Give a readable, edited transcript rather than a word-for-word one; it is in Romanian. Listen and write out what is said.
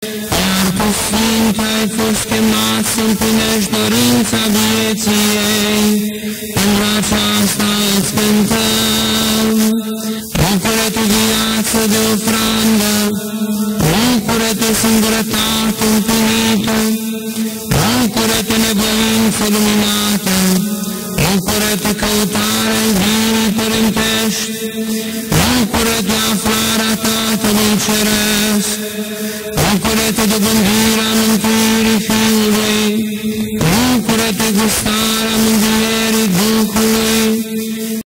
iar tu, Sfinte, ai fost chemat să împlinești dorința vieții ei. Pentru aceasta îți cântăm. Bucură-te, viață de ofrandă, bucură-te, singurătate împlinită, bucură-te, nevoință luminată, bucură-te, căutarea iubirii părintești, bucură-te, aflarea Tatălui Ceresc, bucură-te, dobândirea mântuirii Fiului, bucură-te, gustarea mântuirii